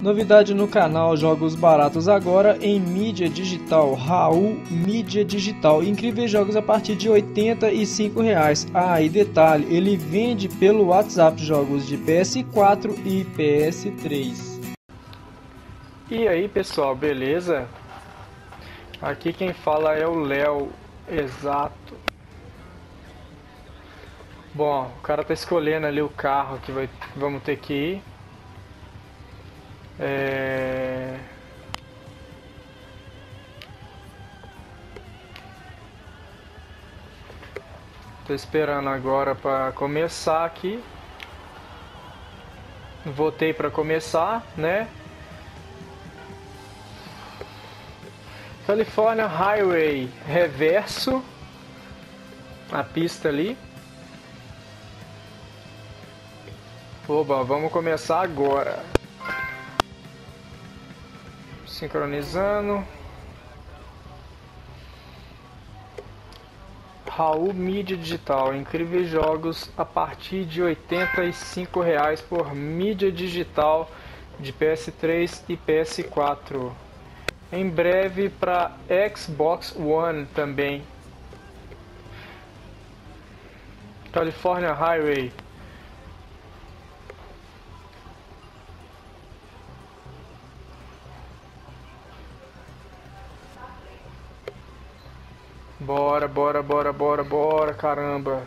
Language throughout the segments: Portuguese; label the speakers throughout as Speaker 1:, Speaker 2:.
Speaker 1: Novidade no canal, jogos baratos agora em mídia digital. Raul Mídia Digital, incríveis jogos a partir de R$ 85,00. Ah, e detalhe, ele vende pelo WhatsApp jogos de PS4 e PS3.
Speaker 2: E aí pessoal, beleza? Aqui quem fala é o Léo, exato. Bom, o cara tá escolhendo ali o carro que vamos ter que ir. Tô esperando agora para começar aqui. Votei para começar, né? California Highway, reverso. A pista ali. Oba, vamos começar agora. Sincronizando. Raul Mídia Digital, incríveis jogos a partir de R$ 85,00 por mídia digital de PS3 e PS4. Em breve para Xbox One também. California Highway. Bora, bora, bora, bora, bora, caramba.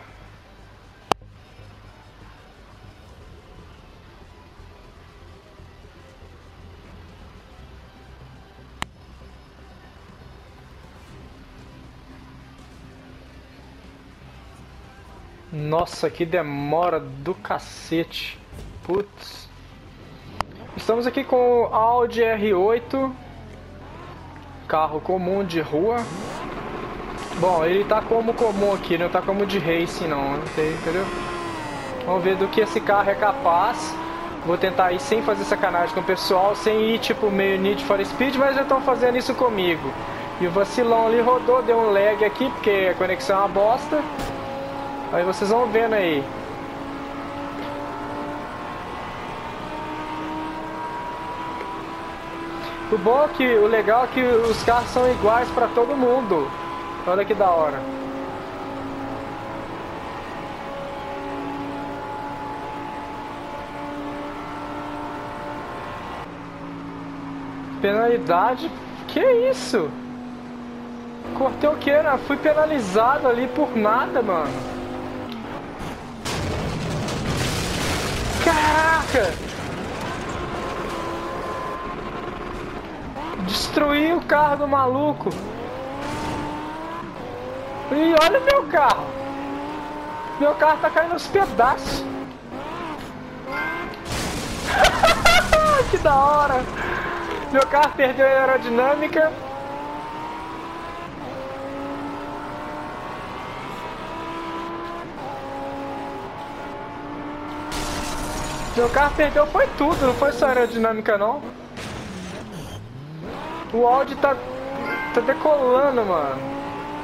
Speaker 2: Nossa, que demora do cacete. Putz. Estamos aqui com o Audi R8. Carro comum de rua. Bom, ele tá como comum aqui, não tá como de racing não, entendeu? Vamos ver do que esse carro é capaz. Vou tentar ir sem fazer sacanagem com o pessoal, sem ir tipo meio Need for Speed, mas já estão fazendo isso comigo. E o vacilão ali rodou, deu um lag aqui, porque a conexão é uma bosta. Aí vocês vão vendo aí. O legal é que os carros são iguais para todo mundo. Olha que da hora. Penalidade? Que isso? Cortei o que? Fui penalizado ali por nada, mano. Caraca! Destruí o carro do maluco. E olha o meu carro. Meu carro tá caindo aos pedaços. Que da hora. Meu carro perdeu a aerodinâmica. Meu carro perdeu foi tudo, não foi só a aerodinâmica não. O Audi tá decolando, mano.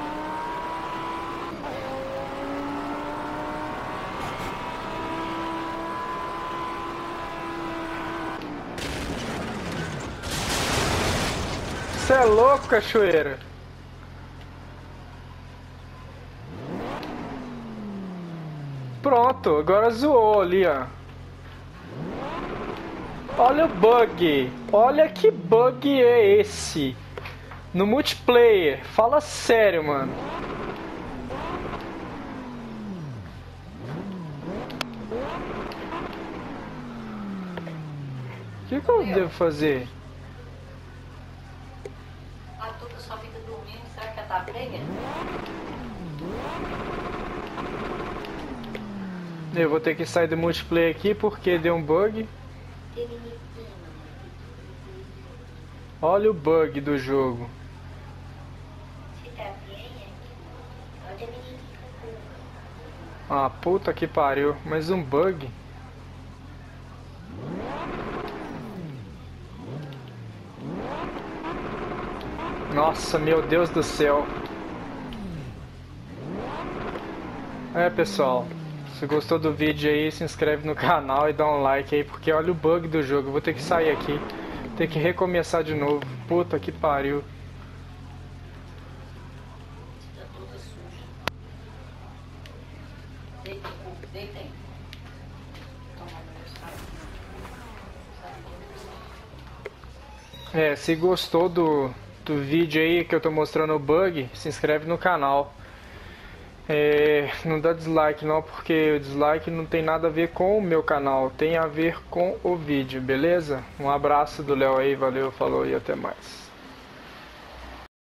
Speaker 2: Você é louco, cachoeira. Pronto, agora zoou ali, ó. Olha o bug. Olha que bug é esse. No multiplayer. Fala sério, mano. O que eu devo fazer?
Speaker 3: A Tuca só fica dormindo. Será que ela tá prega?
Speaker 2: Eu vou ter que sair do multiplayer aqui porque deu um bug. Olha o bug do jogo. Ah, puta que pariu. Mais um bug. Nossa, meu Deus do céu. É, pessoal. Se gostou do vídeo aí, se inscreve no canal e dá um like aí, porque olha o bug do jogo. Eu vou ter que sair aqui, ter que recomeçar de novo. Puta que pariu.
Speaker 3: Tá toda suja. Deita, deita aí. Toma meu saco.
Speaker 2: Se gostou do vídeo aí que eu tô mostrando o bug, se inscreve no canal. Não dá dislike não, porque o dislike não tem nada a ver com o meu canal, tem a ver com o vídeo, beleza? Um abraço do Léo aí, valeu, falou e até mais.